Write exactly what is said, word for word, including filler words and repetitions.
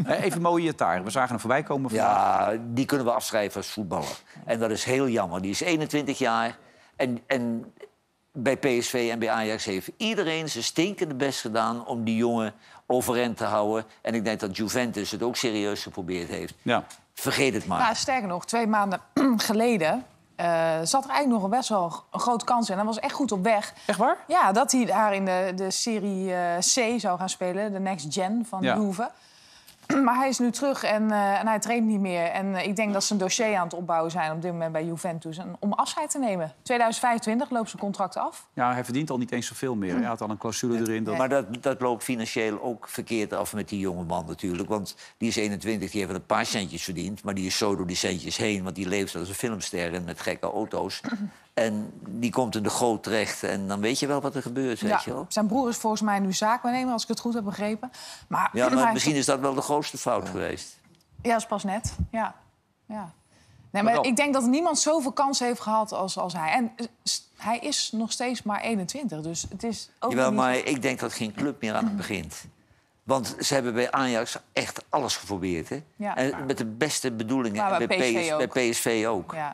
Even mooie taar. We zagen hem voorbij komen vandaag. Ja, die kunnen we afschrijven als voetballer. En dat is heel jammer. Die is eenentwintig jaar. En, en bij P S V en bij Ajax heeft iedereen zijn stinkende best gedaan... om die jongen overeind te houden. En ik denk dat Juventus het ook serieus geprobeerd heeft. Ja. Vergeet het maar. Ja, sterker nog, twee maanden geleden... Uh, zat er eigenlijk nog best wel een grote kans in. Hij was echt goed op weg. Echt waar? Ja, dat hij daar in de, de serie uh, C zou gaan spelen. De Next Gen van ja. Juve. Maar hij is nu terug en, uh, en hij traint niet meer. En uh, ik denk dat ze een dossier aan het opbouwen zijn op dit moment bij Juventus. En om afscheid te nemen. tweeduizend vijfentwintig loopt zijn contract af. Ja, hij verdient al niet eens zoveel meer. Hij had al een clausule erin. Dat... Maar dat, dat loopt financieel ook verkeerd af met die jonge man natuurlijk. Want die is eenentwintig, die heeft wel een paar centjes verdiend. Maar die is zo door die centjes heen. Want die leeft als een filmster en met gekke auto's. En die komt in de goot terecht. En dan weet je wel wat er gebeurt, weet Ja, je wel. zijn broer is volgens mij nu zaakwaarnemer, als ik het goed heb begrepen. Maar, Ja, maar maar misschien is dat wel de grootste fout geweest. Ja, dat is pas net. Ja. Ja. Nee, maar ik denk dat niemand zoveel kansen heeft gehad als, als hij. En hij is nog steeds maar eenentwintig, dus het is ook Jawel, niet... maar ik denk dat geen club meer aan het begint. Want ze hebben bij Ajax echt alles geprobeerd, hè? Ja. En met de beste bedoelingen. Maar bij bij, P S V PS, ook. bij P S V ook. Ja.